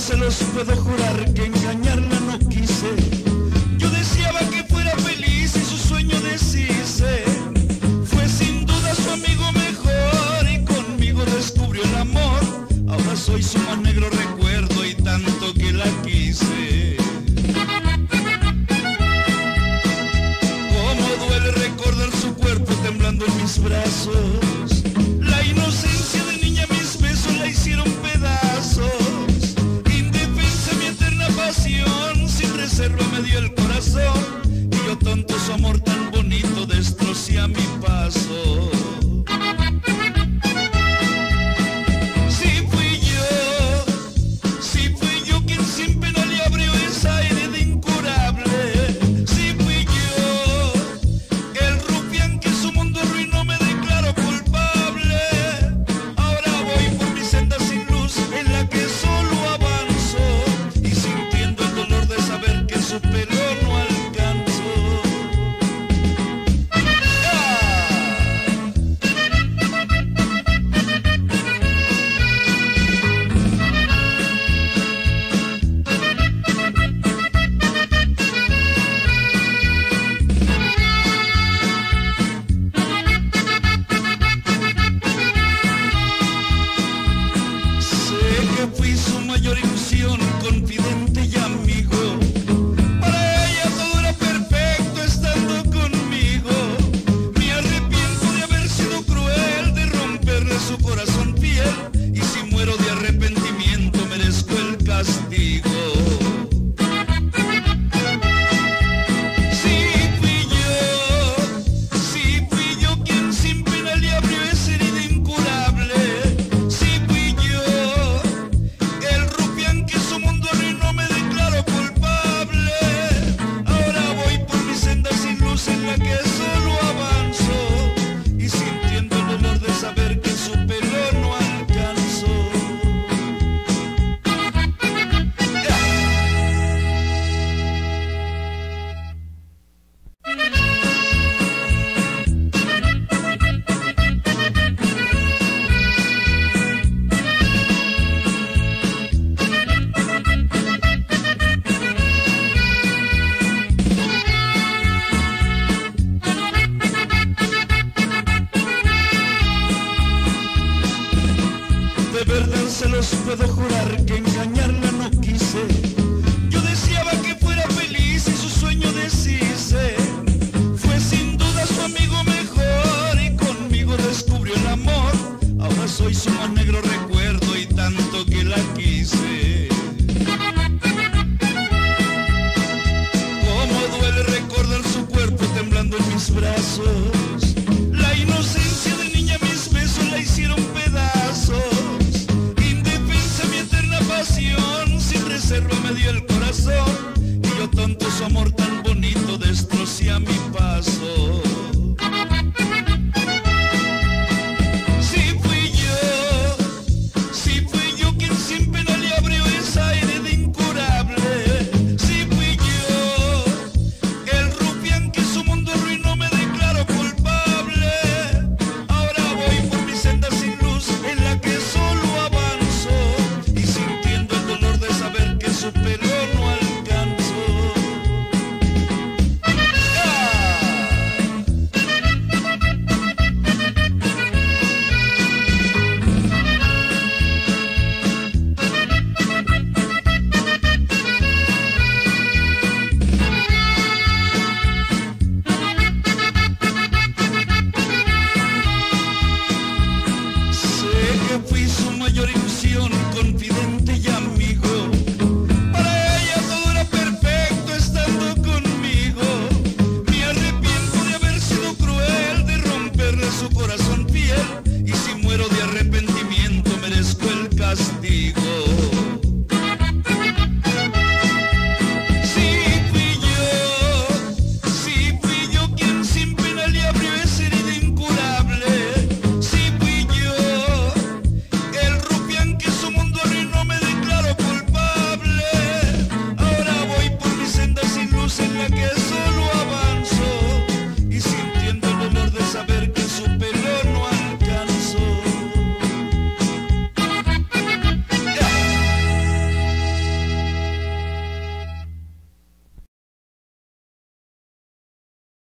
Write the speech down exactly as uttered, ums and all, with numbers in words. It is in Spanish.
se los puedo jurar que engañarla no quise. Yo deseaba que fuera feliz y su sueño deshice. Fue sin duda su amigo mejor y conmigo descubrió el amor. Ahora soy su más negro recuerdo y tanto que la quise. Cómo duele recordar su cuerpo temblando en mis brazos. La inocencia de niña, mis besos la hicieron pedazos. Indefensa mi eterna pasión, sin reserva me dio el corazón. Y yo tonto su amor tan bonito destrocé a mi paso. Sí fui yo, sí fui yo quien sin pena le abrió esa herida incurable. Sí fui yo, el rufián que su mundo arruinó, me declaro culpable. Ahora voy por mi senda sin luz en la que solo avanzo y sintiendo el dolor de saber que su pelo no alcanzo. Sé que fui su mayor ilusión, confidente y amigo. Para ella todo era perfecto estando conmigo. Me arrepiento de haber sido cruel, de romperle su corazón fiel. Y si muero de arrepentimiento merezco el castigo. Sí fui yo, sí fui yo quien sin pena le abrió esa herida incurable. Sí fui yo, el rufián que su mundo arruinó, me declaro culpable. Ahora voy por mi senda sin luz en la que solo avanzo y sintiendo el dolor de saber que su pelo no alcanzo. De verdad se los puedo jurar que engañarla no quise. Yo deseaba que fuera feliz y su sueño deshice. Fue sin duda su amigo mejor y conmigo descubrió el amor. Ahora soy su más negro recuerdo y tanto que la quise. Cómo duele recordar su cuerpo temblando en mis brazos. La inocencia de niña, mis besos la hicieron pedazos. Indefensa mi eterna pasión, sin reserva me dio el corazón. Y yo tonto su amor tan bonito destrocé a mi paso. Sí fui yo, sí fui yo quien sin pena le abrió esa herida incurable. Sí fui yo, el rufián que su mundo arruinó, me declaro culpable. Ahora voy por mi senda sin luz en la que solo avanzo y sintiendo el dolor de saber que su pelo no alcanzo. Sé que fui su mayor ilusión, confidente y amigo. Para ella todo era perfecto estando conmigo. Me arrepiento de haber sido cruel, de romperle su corazón